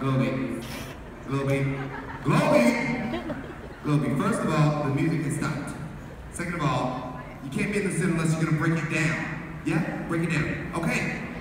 Globie. Globie. Globie! Globie, first of all, the music has stopped. Second of all, you can't be in the center unless you're gonna break it down. Yeah? Break it down. Okay.